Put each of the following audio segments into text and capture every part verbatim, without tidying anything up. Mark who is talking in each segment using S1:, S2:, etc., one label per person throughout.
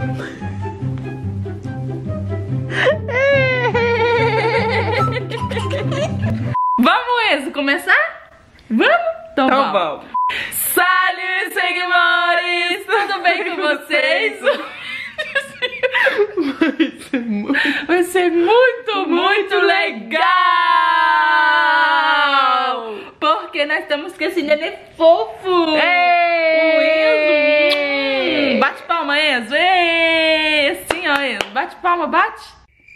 S1: Vamos, Enzo, começar? Vamos? Então,
S2: então
S1: vamos. vamos. Salut, seguidores! Tudo bem com vocês?
S2: Vai ser muito,
S1: Vai ser muito, muito, muito legal! Porque nós estamos com esse neném fofo! Ei! O Enzo! Bate palma, Enzo! Ei! Sim, ó, Enzo! Bate palma, bate!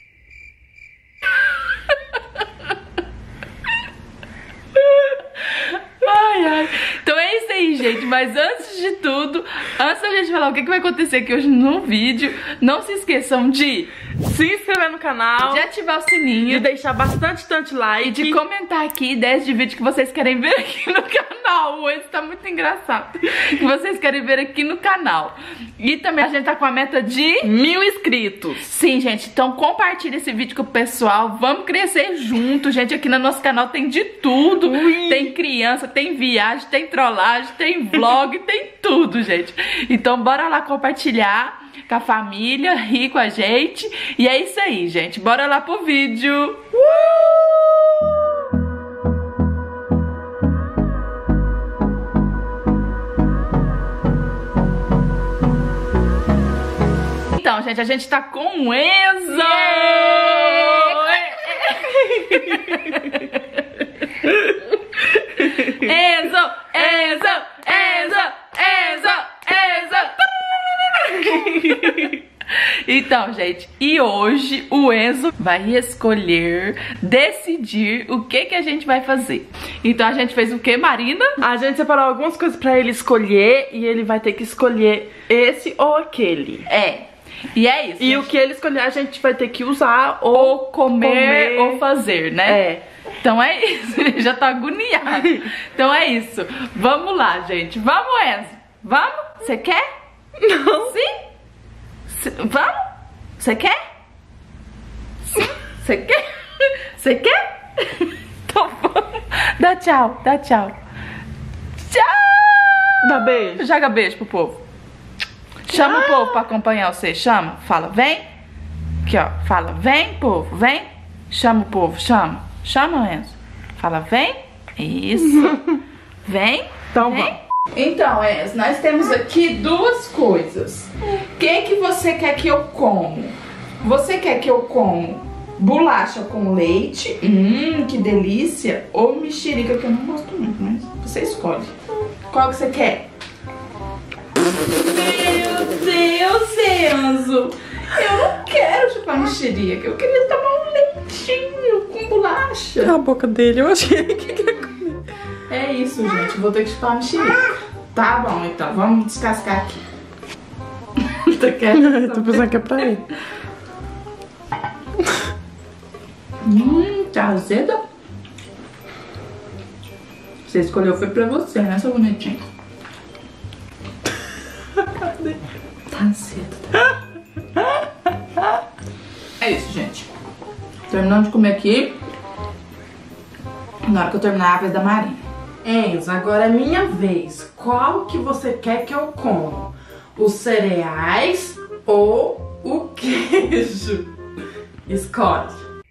S1: Ai, ai. Então é isso aí, gente. Mas antes de tudo, antes da gente falar o que, que vai acontecer aqui hoje no vídeo, não se esqueçam de
S2: se inscrever no canal,
S1: de ativar o sininho,
S2: de deixar bastante, tanto like,
S1: e de comentar aqui ideias de vídeo que vocês querem ver aqui no canal. Hoje tá muito engraçado. Que vocês querem ver aqui no canal. E também a gente tá com a meta de
S2: mil inscritos.
S1: Sim, gente. Então compartilha esse vídeo com o pessoal. Vamos crescer junto, gente. Aqui no nosso canal tem de tudo. Ui. Tem criança, tem viagem, tem trollagem, tem vlog, tem tudo, gente. Então bora lá compartilhar com a família, rir com a gente. E é isso aí, gente. Bora lá pro vídeo. Uh! Então, gente, a gente tá com o Enzo! Enzo, Enzo, Enzo, Enzo, Enzo. Então, gente, e hoje o Enzo vai escolher, decidir o que que a gente vai fazer. Então a gente fez o que, Marina?
S2: A gente separou algumas coisas pra ele escolher e ele vai ter que escolher esse ou aquele.
S1: É. E é isso.
S2: E gente, o que ele escolher a gente vai ter que usar ou,
S1: ou comer, comer ou fazer, né?
S2: É.
S1: Então é isso, ele já tá agoniado. Então é isso. Vamos lá, gente. Vamos, Enzo. Vamos? Você quer?
S2: Não.
S1: Sim? Cê, vamos? Você quer? Sim? Você quer? Você quer? Então vamos. Dá tchau, dá tchau. Tchau!
S2: Dá beijo.
S1: Joga beijo pro povo. Chama ah. o povo pra acompanhar você. Chama. Fala, vem. Aqui, ó. Fala, vem, povo, vem. Chama o povo, chama. Chama, Enzo. Fala, vem. Isso. Vem.
S2: Então
S1: vem.
S2: vamos.
S1: Então, Enzo, nós temos aqui duas coisas. O que que você quer que eu como? Você quer que eu como bolacha com leite? Hum, que delícia. Ou mexerica, que eu não gosto muito, mas você escolhe. Qual que você quer? Meu Deus, Enzo. Eu não quero chupar mexerica. Eu queria tomar um leitinho com bolacha.
S2: A boca dele, eu achei que quer comer.
S1: É isso, gente. Vou ter que chupar mexerica. Tá bom, então. Vamos descascar aqui. Tu quer?
S2: Tô pensando que é pra ele.
S1: Hum, tá azeda. Você escolheu, foi pra você, né, seu bonitinho?
S2: Cadê?
S1: Tá azedo. É isso, gente. Terminando de comer aqui. Na hora que eu terminar, a vez da Marina.
S2: Enzo, agora é minha vez. Qual que você quer que eu coma? Os cereais ou o queijo? Escolhe.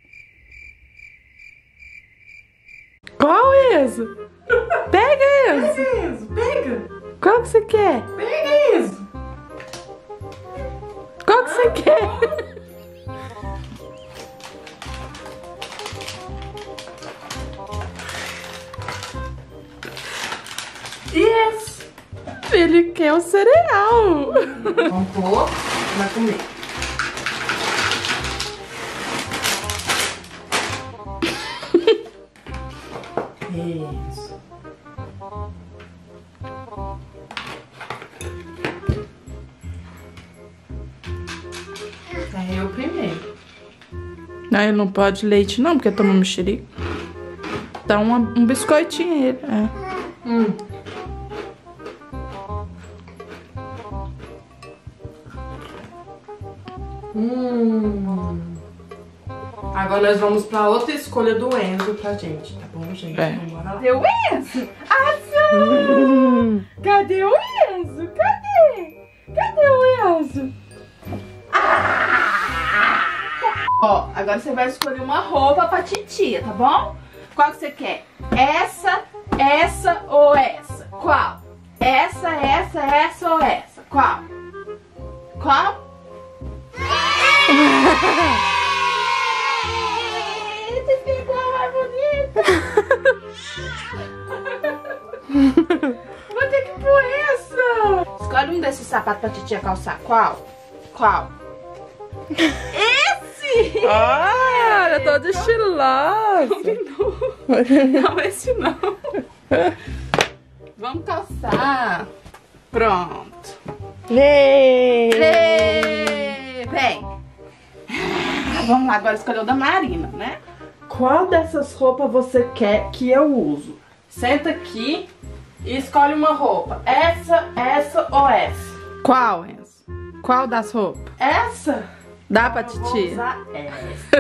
S1: Qual, Enzo? Pega, Enzo.
S2: Pega, Enzo, pega.
S1: Qual que você quer?
S2: Pega, Enzo.
S1: Qual que você quer?
S2: Yes!
S1: Ele quer o cereal.
S2: Vamos pôr, vai comer. Isso. É eu primeiro.
S1: Não, ele não pode leite não, porque toma mexerica. Dá uma, um biscoitinho a ele. É.
S2: Hum. Hum. Agora nós vamos pra outra escolha do Enzo pra gente, tá bom, gente?
S1: É.
S2: Então, bora lá.
S1: Cadê o Enzo? Azul! Cadê o Enzo? Cadê? Cadê o Enzo? Ó, agora você vai escolher uma roupa pra titia, tá bom? Qual que você quer? Essa, essa ou essa? Qual? Essa, essa, essa ou essa? Qual? Qual? Esse ficou mais bonito. Vou ter que pôr essa. Escolhe um desses sapatos pra titia calçar. Qual? Qual? Esse!
S2: Ah, eu tô de estilosa.
S1: Não, esse não. Vamos calçar. Pronto.
S2: Ei.
S1: Ei, vem. Ah, vamos lá, agora escolher o da Marina, né?
S2: Qual dessas roupas você quer que eu uso? Senta aqui e escolhe uma roupa. Essa, essa ou essa?
S1: Qual, Enzo? Qual das roupas?
S2: Essa?
S1: Dá pra
S2: Eu vou
S1: titia?
S2: usar essa.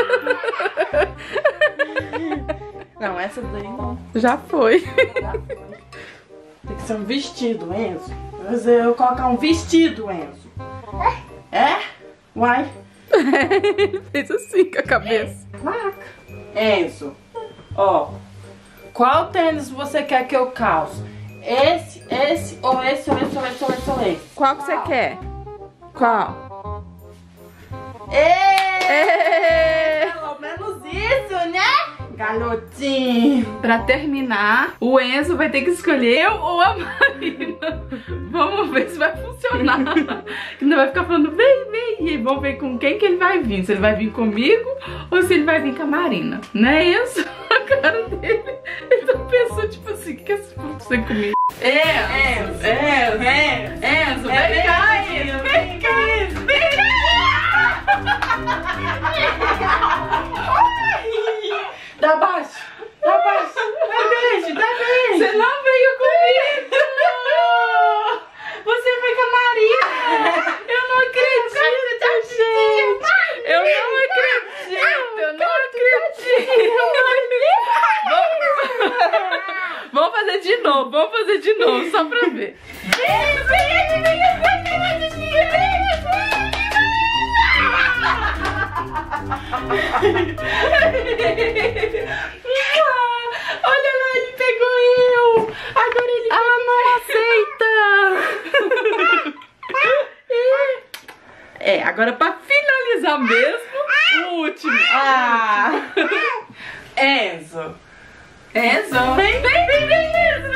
S2: Não, essa daí não.
S1: Já foi.
S2: Já foi. Tem que ser um vestido, Enzo. Mas eu vou colocar um vestido, Enzo. É? Uai.
S1: Ele fez assim com a cabeça.
S2: Caraca. Enzo, ó. Qual tênis você quer que eu calço? Esse, esse, ou esse, ou esse, ou esse, ou esse, ou esse?
S1: Qual que você quer? Qual?
S2: Ê! Pelo menos isso, né? Garotinho.
S1: Pra terminar, o Enzo vai ter que escolher eu ou a Marina. Vamos ver se vai funcionar. Ainda vai ficar falando, vem, vem. E aí vamos ver com quem que ele vai vir. Se ele vai vir comigo ou se ele vai vir com a Marina. Não é isso? A cara dele. Ele tá pensando, tipo assim, o que que é esse fruto sem comer? Enzo, Enzo, Enzo, Enzo, vem cá, Enzo, vem cá, vem cá.
S2: Dá baixo, dá baixo, dá beijo, dá beijo.
S1: Você não veio comigo! Você foi com a Maria! Eu não acredito, gente! Eu não acredito! Eu não acredito! Vamos fazer de novo, vamos fazer de novo, só pra ver. Olha lá, ele pegou eu! Agora ele ela não aceita! É, agora pra finalizar mesmo, o último. Ah!
S2: Enzo.
S1: Enzo! Vem, vem, vem, vem, Enzo!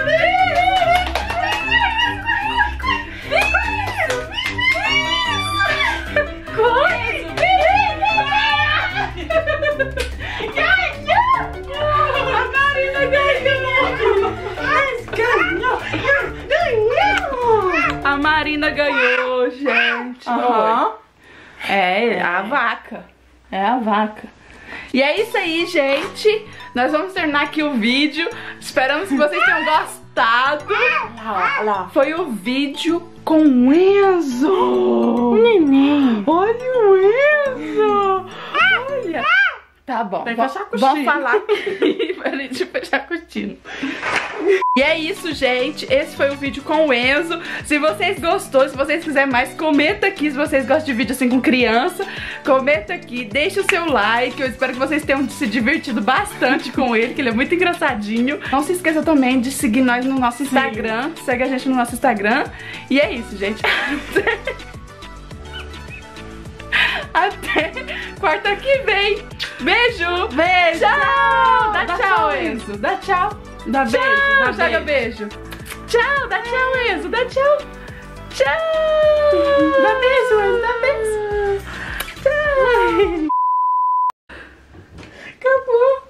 S1: A Marina ganhou, gente.
S2: Aham.
S1: É, a vaca. É a vaca. E é isso aí, gente. Nós vamos terminar aqui o vídeo. Esperamos que vocês tenham gostado.
S2: Olha lá.
S1: Foi o vídeo com o Enzo.
S2: O neném.
S1: Olha o Enzo. Olha. Tá bom.
S2: Tem que fechar a
S1: Vamos
S2: cortina.
S1: falar aqui pra gente fechar a cortina. E é isso, gente. Esse foi o vídeo com o Enzo. Se vocês gostou, se vocês quiserem mais, comenta aqui se vocês gostam de vídeo assim com criança. Comenta aqui, deixa o seu like. Eu espero que vocês tenham se divertido bastante com ele, que ele é muito engraçadinho. Não se esqueça também de seguir nós no nosso Instagram. Sim. Segue a gente no nosso Instagram. E é isso, gente. Até quarta que vem. Beijo.
S2: Beijo.
S1: Tchau. Dá,
S2: Dá
S1: tchau,
S2: tchau,
S1: Enzo. Dá tchau.
S2: Dá
S1: Tchau.
S2: beijo, dá
S1: Joga
S2: beijo.
S1: beijo. Tchau. Dá tchau, Enzo. Dá tchau. Tchau. Dá beijo, Enzo. Dá beijo. Tchau. Acabou.